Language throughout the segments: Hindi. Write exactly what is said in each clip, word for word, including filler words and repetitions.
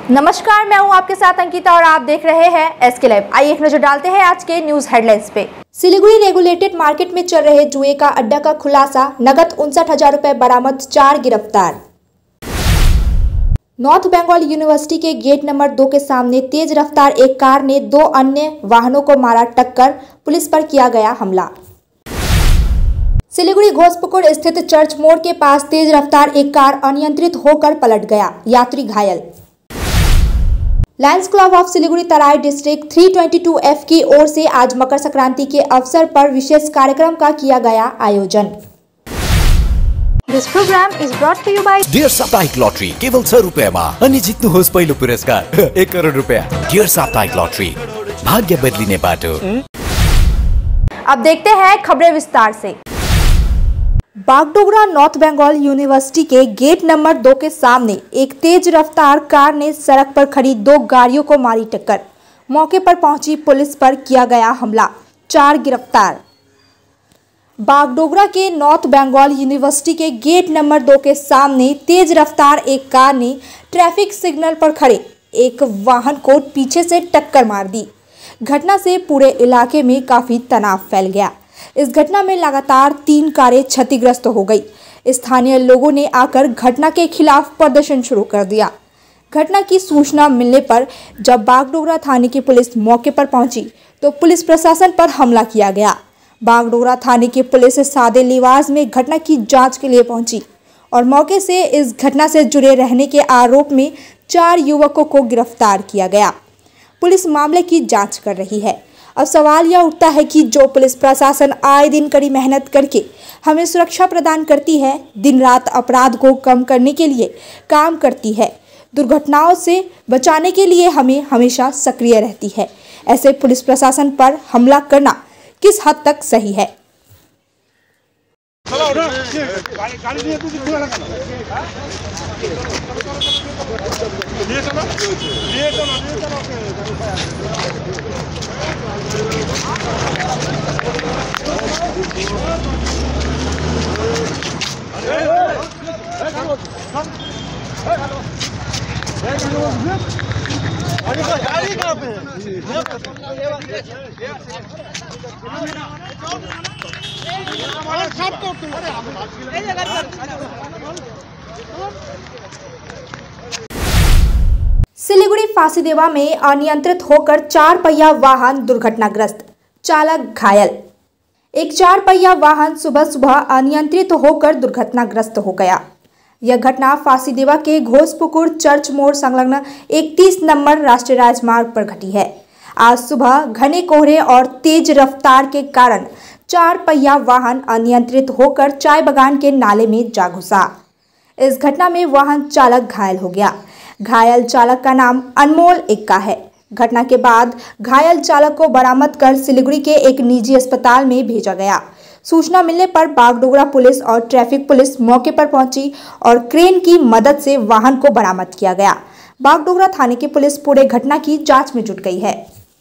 नमस्कार, मैं हूं आपके साथ अंकिता और आप देख रहे हैं एसके लाइव। आइए एक नजर डालते हैं आज के न्यूज हेडलाइंस पे। सिलीगुड़ी रेगुलेटेड मार्केट में चल रहे जुए का अड्डा का खुलासा, नगद उनसठ हजार रुपए बरामद, चार गिरफ्तार। नॉर्थ बंगाल यूनिवर्सिटी के गेट नंबर दो के सामने तेज रफ्तार एक कार ने दो अन्य वाहनों को मारा टक्कर, पुलिस पर किया गया हमला। सिलीगुड़ी घोसपुकुर स्थित चर्च मोड़ के पास तेज रफ्तार एक कार अनियंत्रित होकर पलट गया, यात्री घायल। Lions Club of Siliguri Terai District तीन सौ बाईस एफ की ओर से आज मकर संक्रांति के अवसर पर विशेष कार्यक्रम का किया गया आयोजन। This program is brought to you by Dear साप्ताहिक लॉटरी केवल छ रुपियाँमा अनि जित्नुहोस् पहिलो पुरस्कार एक करोड रुपियाँ। डियर साप्ताहिक लॉटरी, भाग्य बदलिने बाटो। अब देखते हैं खबरें विस्तार से। बागडोगरा नॉर्थ बंगाल यूनिवर्सिटी के गेट नंबर दो के सामने एक तेज रफ्तार कार ने सड़क पर खड़ी दो गाड़ियों को मारी टक्कर। मौके पर पहुंची पुलिस पर किया गया हमला, चार गिरफ्तार। बागडोगरा के नॉर्थ बंगाल यूनिवर्सिटी के गेट नंबर दो के सामने तेज रफ्तार एक कार ने ट्रैफिक सिग्नल पर खड़े एक वाहन को पीछे से टक्कर मार दी। घटना से पूरे इलाके में काफी तनाव फैल गया। इस घटना में लगातार तीन कारें क्षतिग्रस्त हो गई। स्थानीय लोगों ने आकर घटना के खिलाफ प्रदर्शन शुरू कर दिया। घटना की सूचना मिलने पर जब बागडोगरा थाने की पुलिस मौके पर पहुंची तो पुलिस प्रशासन पर हमला किया गया। बागडोगरा थाने की पुलिस सादे लिबास में घटना की जांच के लिए पहुंची और मौके से इस घटना से जुड़े रहने के आरोप में चार युवकों को गिरफ्तार किया गया। पुलिस मामले की जांच कर रही है। अब सवाल यह उठता है कि जो पुलिस प्रशासन आए दिन कड़ी मेहनत करके हमें सुरक्षा प्रदान करती है, दिन रात अपराध को कम करने के लिए काम करती है, दुर्घटनाओं से बचाने के लिए हमें हमेशा सक्रिय रहती है, ऐसे पुलिस प्रशासन पर हमला करना किस हद तक सही है? गाड़ी कहाँ पे सिलीगुड़ी फांसीदेवा में अनियंत्रित होकर चार पहिया वाहन दुर्घटनाग्रस्त, चालक घायल। एक चार पहिया वाहन सुबह सुबह अनियंत्रित होकर दुर्घटनाग्रस्त हो गया। यह घटना फांसीदेवा के घोसपुकुर चर्च मोड़ संलग्न इकतीस नंबर राष्ट्रीय राजमार्ग पर घटी है। आज सुबह घने कोहरे और तेज रफ्तार के कारण चार पहिया वाहन अनियंत्रित होकर चाय बागान के नाले में जा घुसा। इस घटना में वाहन चालक घायल हो गया। घायल चालक का नाम अनमोल इक्का है। घटना के बाद घायल चालक को बरामद कर सिलीगुड़ी के एक निजी अस्पताल में भेजा गया। सूचना मिलने पर बागडोगरा पुलिस और ट्रैफिक पुलिस मौके पर पहुंची और क्रेन की मदद से वाहन को बरामद किया गया। बागडोगरा थाने की पुलिस पूरे घटना की जांच में जुट गई है।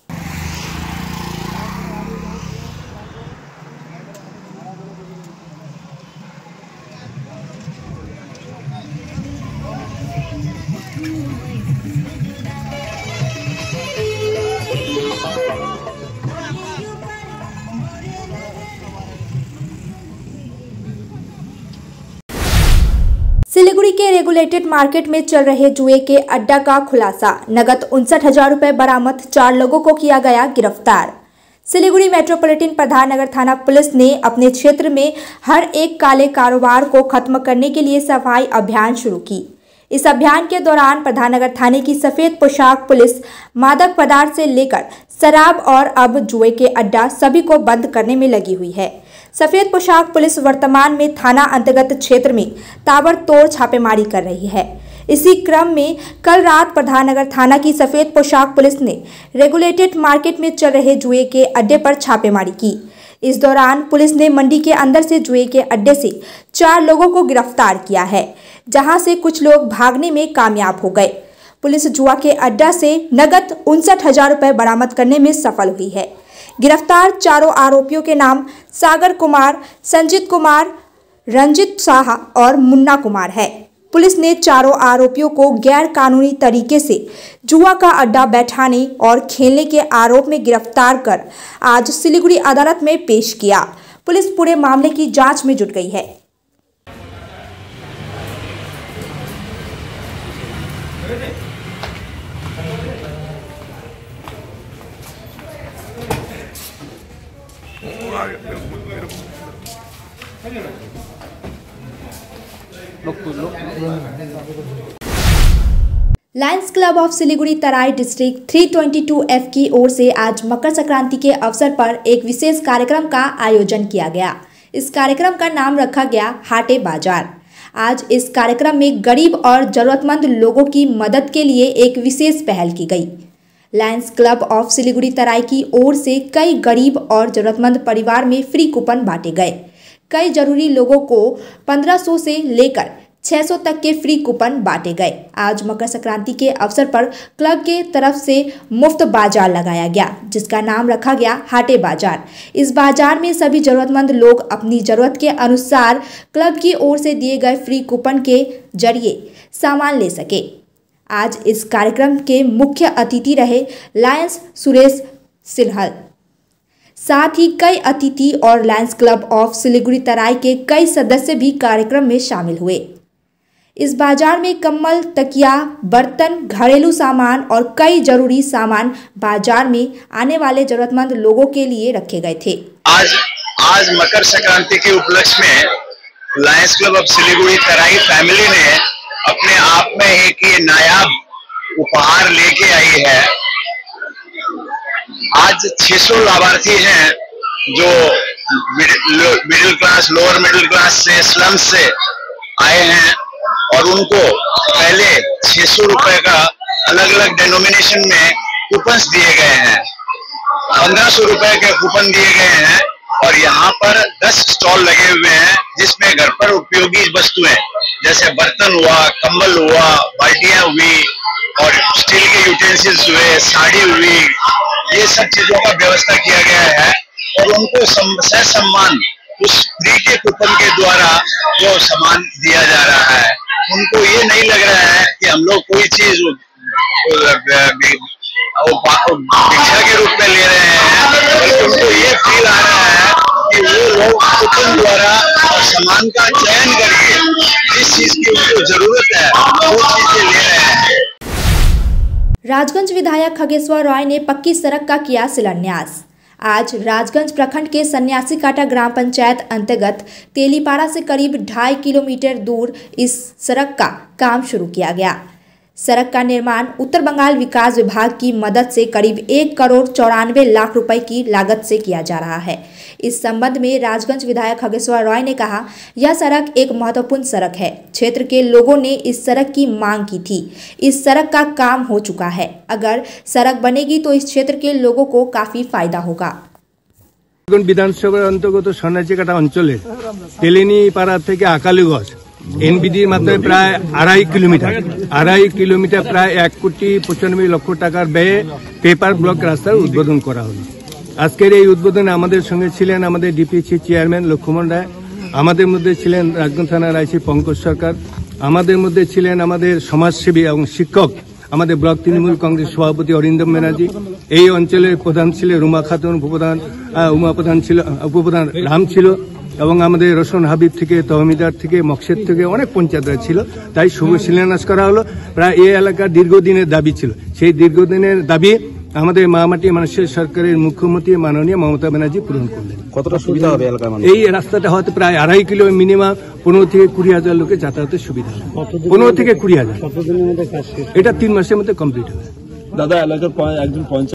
सिलीगुड़ी के रेगुलेटेड मार्केट में चल रहे जुए के अड्डा का खुलासा, नगद उनसठ हजार रुपए बरामद, चार लोगों को किया गया गिरफ्तार। सिलीगुड़ी मेट्रोपॉलिटन प्रधान नगर थाना पुलिस ने अपने क्षेत्र में हर एक काले कारोबार को खत्म करने के लिए सफाई अभियान शुरू की। इस अभियान के दौरान प्रधान नगर थाने की सफेद पोशाक पुलिस मादक पदार्थ से लेकर शराब और अब जुए के अड्डा सभी को बंद करने में लगी हुई है। सफेद पोशाक पुलिस वर्तमान में थाना अंतर्गत क्षेत्र में ताबड़तोड़ छापेमारी कर रही है। इसी क्रम में कल रात प्रधान नगर थाना की सफेद पोशाक पुलिस ने रेगुलेटेड मार्केट में चल रहे जुए के अड्डे पर छापेमारी की। इस दौरान पुलिस ने मंडी के अंदर से जुए के अड्डे से चार लोगों को गिरफ्तार किया है, जहां से कुछ लोग भागने में कामयाब हो गए। पुलिस जुआ के अड्डा से नगद उनसठ हजार रुपए बरामद करने में सफल हुई है। गिरफ्तार चारों आरोपियों के नाम सागर कुमार, संजीत कुमार, रंजित साहा और मुन्ना कुमार है। पुलिस ने चारों आरोपियों को गैर कानूनी तरीके से जुआ का अड्डा बैठाने और खेलने के आरोप में गिरफ्तार कर आज सिलीगुड़ी अदालत में पेश किया। पुलिस पूरे मामले की जांच में जुट गई है। Lions Club of Siliguri Terai District तीन सौ बाईस एफ की ओर से आज मकर संक्रांति के अवसर पर एक विशेष कार्यक्रम का आयोजन किया गया। इस कार्यक्रम का नाम रखा गया हाटे बाजार। आज इस कार्यक्रम में गरीब और जरूरतमंद लोगों की मदद के लिए एक विशेष पहल की गई। Lions Club of Siliguri Terai की ओर से कई गरीब और जरूरतमंद परिवार में फ्री कूपन बांटे गए। कई जरूरी लोगों को पंद्रह सौ से लेकर छह सौ तक के फ्री कूपन बांटे गए। आज मकर संक्रांति के अवसर पर क्लब के तरफ से मुफ्त बाजार लगाया गया, जिसका नाम रखा गया हाटे बाजार। इस बाजार में सभी जरूरतमंद लोग अपनी जरूरत के अनुसार क्लब की ओर से दिए गए फ्री कूपन के जरिए सामान ले सके। आज इस कार्यक्रम के मुख्य अतिथि रहे लायंस सुरेश सिलहल। साथ ही कई अतिथि और Lions Club of Siliguri Terai के कई सदस्य भी कार्यक्रम में शामिल हुए। इस बाजार में कम्बल, तकिया, बर्तन, घरेलू सामान और कई जरूरी सामान बाजार में आने वाले जरूरतमंद लोगों के लिए रखे गए थे। आज आज मकर संक्रांति के उपलक्ष्य में Lions Club of Siliguri Terai family ने अपने आप में एक ये नायाब उपहार लेके आई है। आज छह सौ लाभार्थी हैं जो middle class, lower middle class से, स्लम से आए हैं और उनको पहले छह सौ रुपए का अलग अलग डेनोमिनेशन में कूपन्स दिए गए हैं। पंद्रह सौ रुपए के कूपन दिए गए हैं और यहाँ पर दस स्टॉल लगे हुए हैं जिसमें घर पर उपयोगी वस्तुएं जैसे बर्तन हुआ, कंबल हुआ, बाल्टियां हुई और स्टील के यूटेंसिल्स हुए, साड़ी हुई, ये सब चीजों का व्यवस्था किया गया है और उनको सह सम्मान उस फ्री के कूपन के द्वारा वो सामान दिया जा रहा है। उनको ये नहीं लग रहा है कि हम लोग कोई चीज भिक्षा के रूप में ले रहे हैं, बल्कि उनको ये फील आ रहा है कि वो लोग कूपन द्वारा सामान का चयन करके जिस चीज की उनको जरूरत है वो चीजें ले रहे हैं। राजगंज विधायक खगेश्वर रॉय ने पक्की सड़क का किया शिलान्यास। आज राजगंज प्रखंड के सन्यासी काटा ग्राम पंचायत अंतर्गत तेलीपाड़ा से करीब ढाई किलोमीटर दूर इस सड़क का काम शुरू किया गया। सड़क का निर्माण उत्तर बंगाल विकास विभाग की मदद से करीब एक करोड़ चौरानवे लाख रुपए की लागत से किया जा रहा है। इस संबंध में राजगंज विधायक खगेश्वर रॉय ने कहा, यह सड़क एक महत्वपूर्ण सड़क है। क्षेत्र के लोगों ने इस सड़क की मांग की थी। इस सड़क का काम हो चुका है। अगर सड़क बनेगी तो इस क्षेत्र के लोगों को काफी फायदा होगा। विधानसभा अंतर्गत सन्यासी काटा अंचले तेलिनीपाड़ा থেকে আকালিগঞ্জ এনবিডির মাধ্যমে প্রায় আড়াই কিলোমিটার আড়াই কিলোমিটার প্রায় এক কোটি পঁচানব্বই লক্ষ টাকার ব্যয়ে পেপার ব্লক রাস্তার উদ্বোধন করা হলো। আজকের এই উদ্বোধনে আমাদের সঙ্গে ছিলেন আমাদের ডিপিসি চেয়ারম্যান লক্ষ্মণ রায়, আমাদের মধ্যে ছিলেন রাজগঞ্জ থানার আইসি পঙ্কজ সরকার, আমাদের মধ্যে ছিলেন আমাদের সমাজসেবী এবং শিক্ষক আমাদের ব্লক তৃণমূল কংগ্রেস সভাপতি অরিন্দম ব্যানার্জি, এই অঞ্চলের প্রধান ছিলেন রুমা খাতুন, উপপ্রধান উমা প্রধান ছিল, উপপ্রধান রাম ছিল এবং আমাদের রোশন হাবিব থেকে, তহমিদার থেকে, মকসেদ থেকে অনেক পঞ্চায়েতরা ছিল। তাই শুভ শিলান্যাস করা হলো। প্রায় এই এলাকার দীর্ঘদিনের দাবি ছিল। সেই দীর্ঘদিনের দাবি আমাদের মামাটি মানুষের সরকারের মুখ্যমন্ত্রী মাননীয় মমতা ব্যানার্জি পূরণ করলেন। কতটা সুবিধা হবে এলাকার মানুষ? এই রাস্তাটা হয়তো প্রায় আড়াই কিলো মিনিমাম পনেরো থেকে কুড়ি হাজার লোকের যাতায়াতের সুবিধা হবে। পনেরো থেকে কুড়ি হাজার এটা তিন মাসের মধ্যে কমপ্লিট হবে। দাদা এলাকার একজন পঞ্চায়েত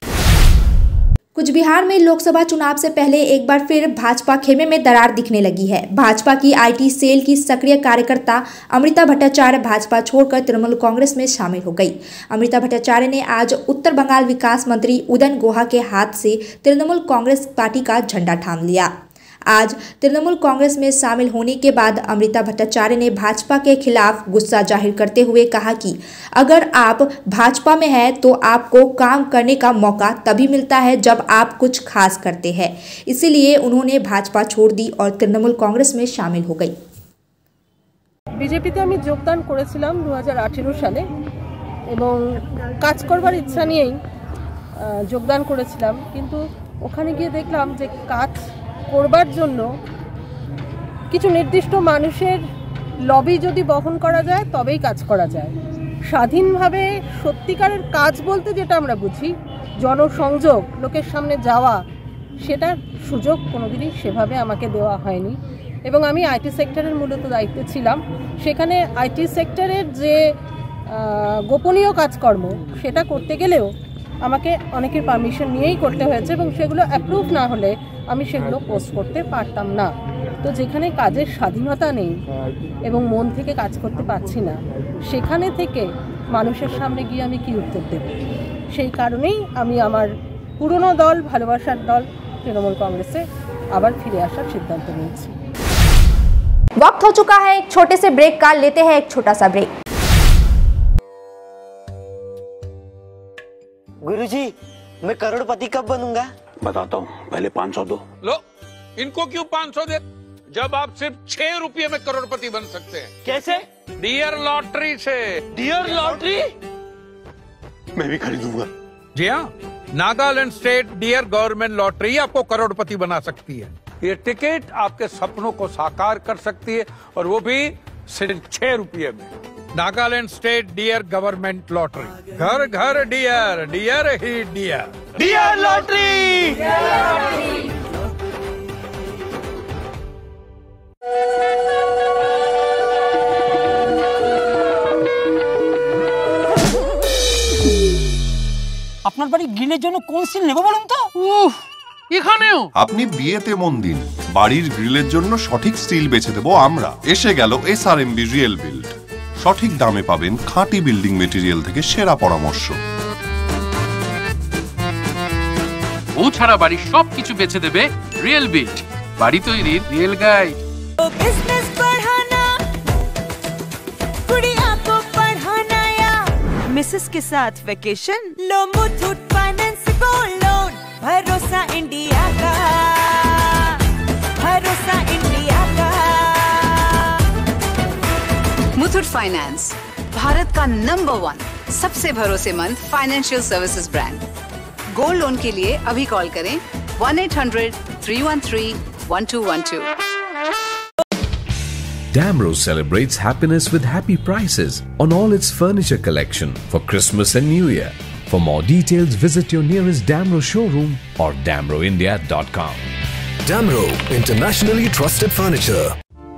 कुछ बिहार में लोकसभा चुनाव से पहले एक बार फिर भाजपा खेमे में दरार दिखने लगी है। भाजपा की आईटी सेल की सक्रिय कार्यकर्ता अमृता भट्टाचार्य भाजपा छोड़कर तृणमूल कांग्रेस में शामिल हो गई। अमृता भट्टाचार्य ने आज उत्तर बंगाल विकास मंत्री उदयन गुहा के हाथ से तृणमूल कांग्रेस पार्टी का झंडा थाम लिया। आज तृणमूल कांग्रेस में शामिल होने के बाद अमृता भट्टाचार्य ने भाजपा के खिलाफ गुस्सा जाहिर करते हुए कहा कि अगर आप भाजपा में हैं तो आपको काम करने का मौका तभी मिलता है जब आप कुछ खास करते हैं। इसीलिए उन्होंने भाजपा छोड़ दी और तृणमूल कांग्रेस में शामिल हो गई। বিজেপিতে আমি যোগদান করেছিলাম দু হাজার আঠেরো সালে এবং কাজ করবার ইচ্ছা নিয়েই যোগদান করেছিলাম, কিন্তু ওখানে গিয়ে দেখলাম যে কাজ করবার জন্য কিছু নির্দিষ্ট মানুষের লবি যদি বহন করা যায় তবেই কাজ করা যায়। স্বাধীনভাবে সত্যিকারের কাজ বলতে যেটা আমরা বুঝি, জনসংযোগ, লোকের সামনে যাওয়া, সেটার সুযোগ কোনোদিনই সেভাবে আমাকে দেওয়া হয়নি। এবং আমি আইটি সেক্টরের মূলত দায়িত্বে ছিলাম। সেখানে আইটি সেক্টরের যে গোপনীয় কাজকর্ম সেটা করতে গেলেও আমাকে অনেকের পারমিশন নিয়েই করতে হয়েছে এবং সেগুলো অ্যাপ্রুভ না হলে আমি সেগুলো পোস্ট করতে পারতাম না। তো যেখানে কাজের স্বাধীনতা নেই এবং মন থেকে কাজ করতে পারছি না, সেখানে থেকে মানুষের সামনে গিয়ে আমি কি উত্তর দেব? সেই কারণেই আমি আমার পুরনো দল, ভালোবাসার দল তৃণমূল কংগ্রেসে আবার ফিরে আসার সিদ্ধান্ত নিয়েছি। वक्त हो चुका है एक छोटे से ब्रेक का, लेते हैं एक छोटा सा ब्रेक। गुरुजी, मैं करोड़पति कब बनूंगा? बताता हूँ, पहले पाँच सौ दो। लो, इनको क्यों पाँच सौ दे? जब आप सिर्फ छह रुपये में करोड़पति बन सकते हैं। कैसे? डियर लॉटरी से। Dear lottery? मैं भी खरीदूंगा। जी हाँ, Nagaland state Dear government lottery आपको करोड़पति बना सकती है। ये टिकट आपके सपनों को साकार कर सकती है और वो भी सिर्फ छह रुपये में। Nagaland state Dear government lottery, घर घर डियर, डियर ही डियर। Dear lottery. আপনার বাড়ি গ্রিলের জন্য কোন সিল নেব বলুন তো? উফ, এখানেও আপনি বিয়েতে মন দিন, বাড়ির গ্রিলের জন্য সঠিক স্টিল বেছে দেবো আমরা। এসে গেল এসআরএমবি রিয়েল বিল্ড। সঠিক দামে পাবেন খাঁটি বিল্ডিং মেটেরিয়াল থেকে সেরা পরামর্শ। ও ছাড়া বাড়ির সবকিছু বেছে দেবে রিয়েল বিল্ড, বাড়ি তৈরির রিয়েল গাইড। बिजनेस बढ़ाना, गुड़िया को पढ़ाना या मिसेस के साथ वेकेशन, लो मुथूट फाइनेंस गोल्ड लोन। भरोसा इंडिया का, भरोसा इंडिया का। मुथूट फाइनेंस, भारत का नंबर वन सबसे भरोसेमंद financial services brand. Gold loan के लिए अभी कॉल करें one eight hundred three one three one two one two. Damro celebrates happiness with happy prices on all its furniture collection for Christmas and New Year. For more details, visit your nearest Damro showroom or damro india dot com. Damro, internationally trusted furniture.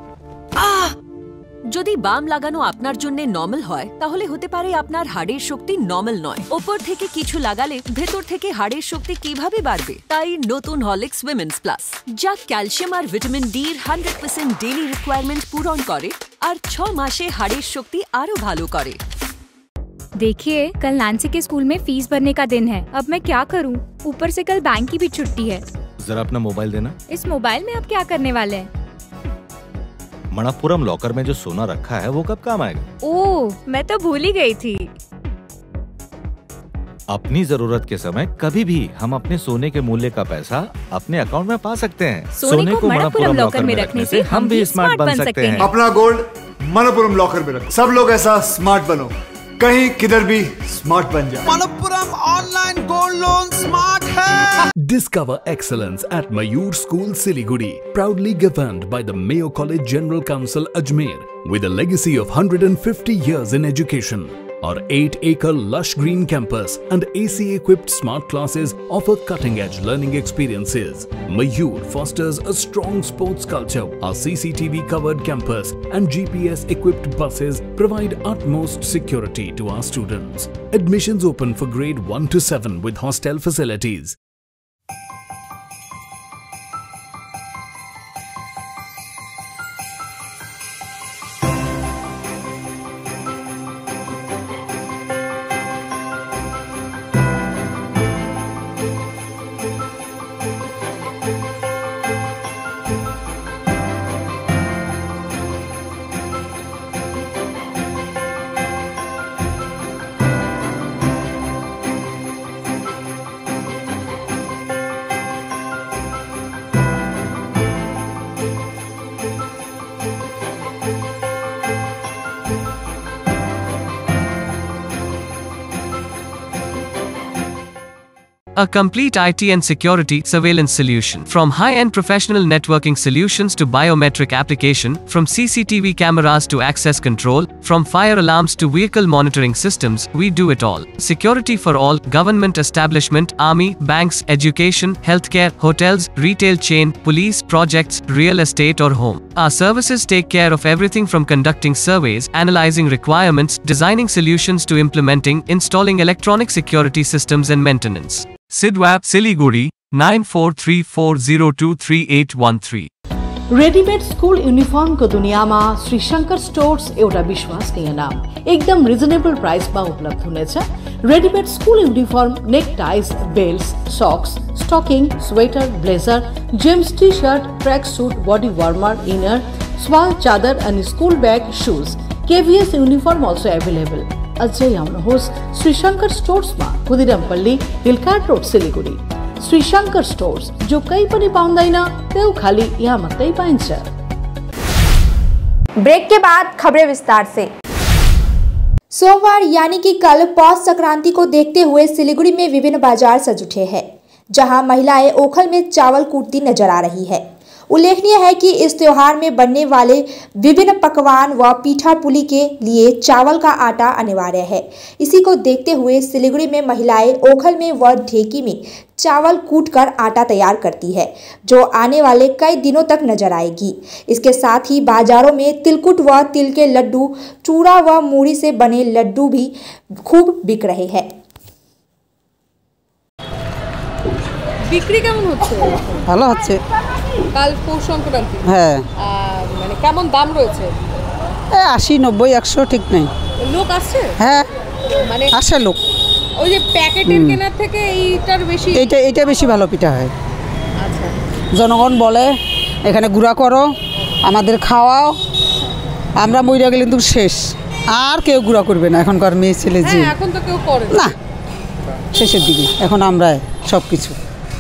যদি বাম লাগানো আপনার জন্য নরমাল হয় তাহলে হতে পারে আপনার হাড়ের শক্তি নরমাল নয়। উপর থেকে কিছু লাগালে ভেতর থেকে হাড়ের শক্তি কিভাবে বাড়বে? তাই নতুন হরলিক্স উইমেন্স প্লাস, যা ক্যালসিয়াম আর ভিটামিন ডি এর হান্ড্রেড পার্সেন্ট ডেইলি রিকোয়ারমেন্ট পূরণ করে আর ছ মাসে হাড়ের শক্তি আরো ভালো করে। देखिए, कल नैन्सी के स्कूल में फीस भरने का दिन है। अब मैं क्या करूं? ऊपर से कल बैंक की भी छुट्टी है। जरा अपना मोबाइल देना। इस मोबाइल में आप क्या करने वाले हैं? मणप्पुरम लॉकर में जो सोना रखा है वो कब काम आएगा? ओह, मैं तो भूल ही गई थी। अपनी जरूरत के समय कभी भी हम अपने सोने के मूल्य का पैसा अपने अकाउंट में पा सकते हैं। सोने, सोने को मणप्पुरम लॉकर में रखने से हम भी स्मार्ट बन सकते हैं। अपना गोल्ड मणप्पुरम लॉकर में रखें। सब लोग ऐसा स्मार्ट बनो, कहीं किधर भी स्मार्ट बन जाए। Manappuram online gold loan smart है। Discover excellence at Mayur School, Siliguri, proudly governed by the Mayo College General Council, Ajmer, with a legacy of one hundred fifty years in education. Our eight acre lush green campus and A C-equipped smart classes offer cutting-edge learning experiences. Mayur fosters a strong sports culture. Our C C T V-covered campus and G P S-equipped buses provide utmost security to our students. Admissions open for grade one to seven with hostel facilities. a complete I T and security surveillance solution. From high-end professional networking solutions to biometric application, from C C T V cameras to access control, from fire alarms to vehicle monitoring systems, we do it all. Security for all, government establishment, army, banks, education, healthcare, hotels, retail chain, police, projects, real estate or home. Our services take care of everything from conducting surveys, analyzing requirements, designing solutions to implementing, installing electronic security systems and maintenance. Sidwap Siliguri nine four three four zero two three eight one three. Readymade school uniform को दुनिया में श्री शंकर स्टोर्स एउटा विश्वसनीय नाम एकदम रिजनेबल प्राइस में उपलब्ध हुनेछ। Readymade school uniform, neck ties, belts, socks, stocking, sweater, blazer, jeans T shirt, track suit, body warmer, inner, shawl चादर अनि school bag, shoes, KVS uniform also available। अझै आउनुहोस् श्री शंकर स्टोर्स में Khudirampally, Hill Cart road, Siliguri. Shri Shankar stores, जो कहीं पनि पाउँदैन त्यो खाली यहाँ मात्रै पाइन्छ। ब्रेक के बाद खबरें विस्तार से। सोमवार यानी कि कल पौष संक्रांति को देखते हुए सिलीगुड़ी में विभिन्न बाजार सज उठे हैं, जहां महिलाएं ओखल में चावल कूटती नजर आ रही है। उल्लेखनीय है कि इस त्योहार में बनने वाले विभिन्न पकवान व पीठा पुली के लिए चावल का आटा अनिवार्य है। इसी को देखते हुए सिलीगुड़ी में महिलाएं ओखल में व ढेकी में चावल कूटकर आटा तैयार करती है, जो आने वाले कई दिनों तक नजर आएगी। इसके साथ ही बाजारों में तिलकुट व तिल के लड्डू, चूड़ा व मूढ़ी से बने लड्डू भी खूब बिक रहे हैं। বিক্রি কেমন হচ্ছে? ভালো হচ্ছে। কাল পৌষ সংক্রান্তি, হ্যাঁ, মানে কেমন দাম রয়েছে? আশি নব্বই একশো ঠিক নেই। লোক আসছে? হ্যাঁ, মানে আসে লোক। ওই যে প্যাকেটের কেনার থেকে এইটার বেশি, এইটা এইটা বেশি ভালো পিঠা হয়। আচ্ছা, জনগণ বলে এখানে গুড়া করো, আমাদের খাওয়াও, আমরা মইরা গেলে কিন্তু শেষ, আর কেউ গুড়া করবে না এখনকার মেয়ে ছেলে। যে এখন তো কেউ করে না, শেষের দিকে এখন আমরা সব কিছু।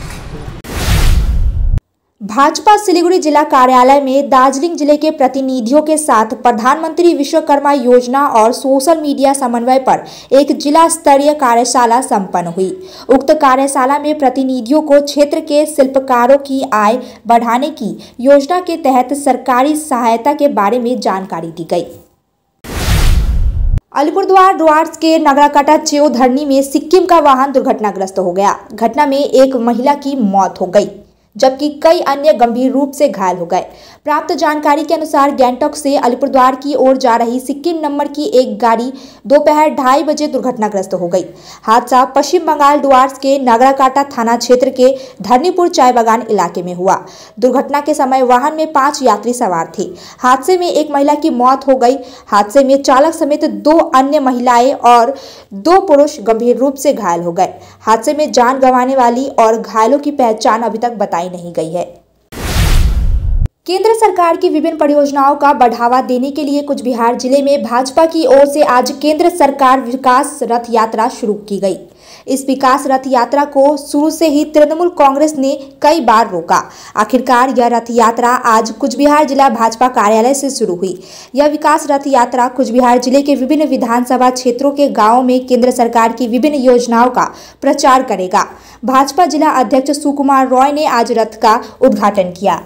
भाजपा सिलीगुड़ी जिला कार्यालय में दार्जिलिंग जिले के प्रतिनिधियों के साथ प्रधानमंत्री विश्वकर्मा योजना और सोशल मीडिया समन्वय पर एक जिला स्तरीय कार्यशाला संपन्न हुई। उक्त कार्यशाला में प्रतिनिधियों को क्षेत्र के शिल्पकारों की आय बढ़ाने की योजना के तहत सरकारी सहायता के बारे में जानकारी दी गई। अलीपुरद्वार डुआर्स के नगराकाटा चेओ धरनी में सिक्किम का वाहन दुर्घटनाग्रस्त हो गया। घटना में एक महिला की मौत हो गई, जबकि कई अन्य गंभीर रूप से घायल हो गए। प्राप्त जानकारी के अनुसार गैंगटॉक से अलीपुरद्वार की ओर जा रही सिक्किम नंबर की एक गाड़ी दोपहर ढाई बजे दुर्घटनाग्रस्त हो गई। हादसा पश्चिम बंगाल डुआर्स के नागराकाटा थाना क्षेत्र के धरनीपुर चाय बागान इलाके में हुआ। दुर्घटना के समय वाहन में पांच यात्री सवार थे। हादसे में एक महिला की मौत हो गई। हादसे में चालक समेत दो अन्य महिलाएं और दो पुरुष गंभीर रूप से घायल हो गए। हादसे में जान गंवाने वाली और घायलों की पहचान अभी तक बताई नहीं गई है। केंद्र सरकार की विभिन्न परियोजनाओं का बढ़ावा देने के लिए कुछ बिहार जिले में भाजपा की ओर से आज केंद्र सरकार विकास रथ यात्रा शुरू की गई। इस विकास रथ यात्रा को शुरू से ही तृणमूल कांग्रेस ने कई बार रोका। आखिरकार यह रथ यात्रा आज कुछ बिहार जिला भाजपा कार्यालय से शुरू हुई। यह विकास रथ यात्रा कुछ बिहार जिले के विभिन्न विधानसभा क्षेत्रों के गांवों में केंद्र सरकार की विभिन्न योजनाओं का प्रचार करेगा। भाजपा जिला अध्यक्ष सुकुमार रॉय ने आज रथ का उद्घाटन किया।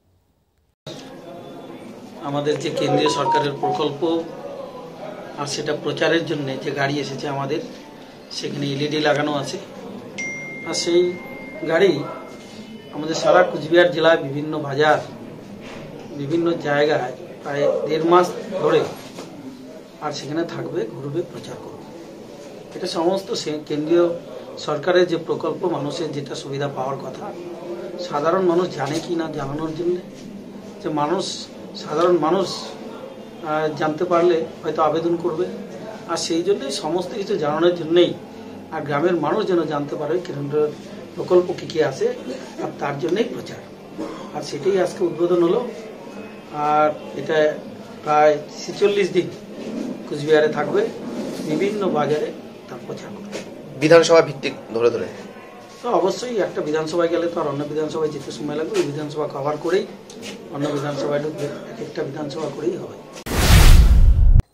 আমাদের যে কেন্দ্রীয় সরকারের প্রকল্প আর সেটা প্রচারের জন্য যে গাড়ি এসেছে আমাদের, সেখানে এলইডি লাগানো আছে। আর সেই গাড়ি আমাদের সারা কুচবিহার জেলায় বিভিন্ন বাজার, বিভিন্ন জায়গায় প্রায় দেড় মাস ধরে আর সেখানে থাকবে, ঘুরবে, প্রচার করবে। এটা সমস্ত কেন্দ্রীয় সরকারের যে প্রকল্প, মানুষের যেটা সুবিধা পাওয়ার কথা, সাধারণ মানুষ জানে কি না জানানোর জন্য, যে মানুষ সাধারণ মানুষ জানতে পারলে হয়তো আবেদন করবে। আর সেই জন্যই সমস্ত কিছু জানানোর জন্যই, আর গ্রামের মানুষ যেন জানতে পারে কেন্দ্র প্রকল্প কী কী আছে, আর তার জন্যই প্রচার। আর সেটাই আজকে উদ্বোধন হলো। আর এটা প্রায় ছেচল্লিশ দিন কুচবিহারে থাকবে, বিভিন্ন বাজারে তার প্রচার করবে, বিধানসভা ভিত্তিক ধরে ধরে। তো অবশ্যই একটা বিধানসভায় গেলে তো আর অন্য বিধানসভায় যেতে সময় লাগবে, ওই বিধানসভা কভার করেই অন্য বিধানসভায় ঢুকবে, এক একটা বিধানসভা করেই হবে।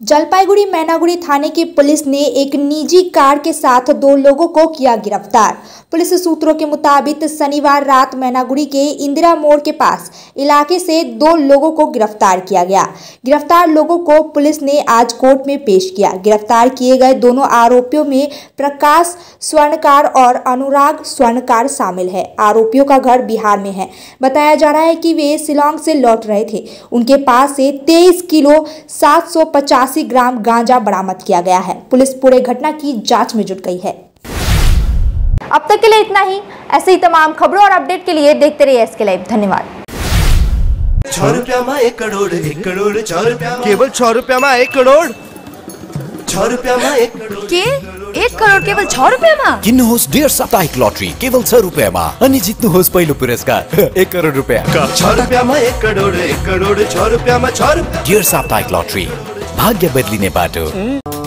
जलपाईगुड़ी मैनागुड़ी थाने की पुलिस ने एक निजी कार के साथ दो लोगों को किया गिरफ्तार। पुलिस सूत्रों के मुताबिक शनिवार रात मैनागुड़ी के इंदिरा मोड़ के पास इलाके से दो लोगों को गिरफ्तार किया गया। गिरफ्तार लोगों को पुलिस ने आज कोर्ट में पेश किया। गिरफ्तार किए गए दोनों आरोपियों में प्रकाश स्वर्णकार और अनुराग स्वर्णकार शामिल है। आरोपियों का घर बिहार में है। बताया जा रहा है कि वे शिलांग से लौट रहे थे। उनके पास से तेईस किलो सात सौ पचासी ग्राम गांजा बरामद किया गया है। पुलिस पूरे घटना की जांच में जुट गई है। अब तक के लिए इतना ही। ऐसे ही तमाम खबरों और अपडेट के लिए देखते रहिए एसके लाइव। धन्यवाद। छह रुपया में एक करोड़, एक करोड़ छह रुपया, केवल छह रुपया में एक करोड़, छह रुपया में एक करोड़ के एक करोड़ केवल छ रुपियाँमा किन्नुहोस् डेढ साप्ताहिक लटरी केवल छ रुपियाँमा अनि जित्नुहोस् पहिलो पुरस्कार एक करोड रुपियाँ। छ रुपियाँमा एक करोड, एक करोड छ रुपियाँमा छ रुपियाँ। डेढ साप्ताहिक लटरी, भाग्य बदलिने बाटो।